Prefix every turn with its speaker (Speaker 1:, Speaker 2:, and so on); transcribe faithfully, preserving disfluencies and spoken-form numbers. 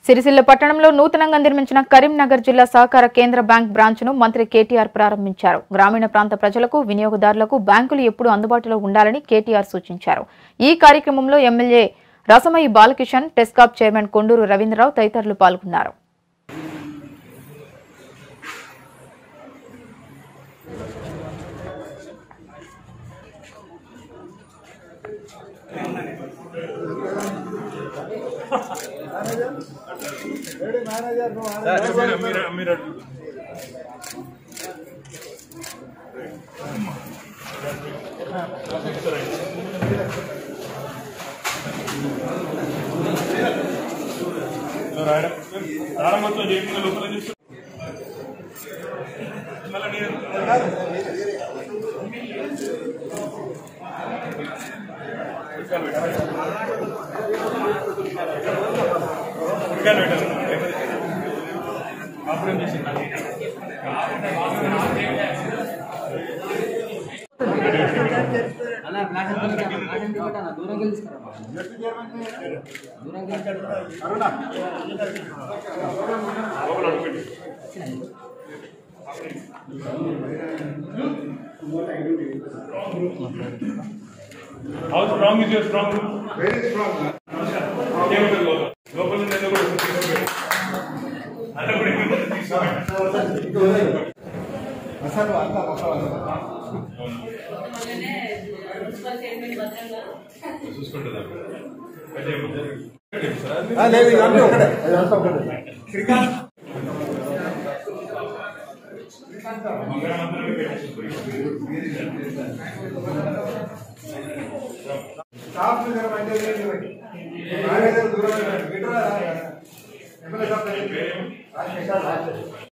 Speaker 1: సిరిసిల్ల పట్టణంలో నూతనంగా నిర్మించిన కరీంనగర్ జిల్లా సహకార కేంద్ర బ్యాంక్ బ్రాంచ్ను మంత్రి కేటీఆర్ ప్రారంభించారు. గ్రామీణ ప్రాంత ప్రజలకు, వినియోగదారులకు బ్యాంకులు ఎప్పుడూ అందుబాటులో ఉండాలని కేటీఆర్ సూచించారు. ఈ కార్యక్రమంలో ఎమ్మెల్యే రసమయ బాలకిషన్, టెస్కాప్ చైర్మన్ కొండూరు రవీంద్రరావు తదితరులు పాల్గొన్నారు.
Speaker 2: How strong is your strong room?
Speaker 3: Very strong.
Speaker 2: Local
Speaker 3: Staff में जरा बैठे हुए नहीं बैठे, आगे जरा दूर में बैठो, बैठो ना, एमएलए साहब बैठे, आज कैसा बात है?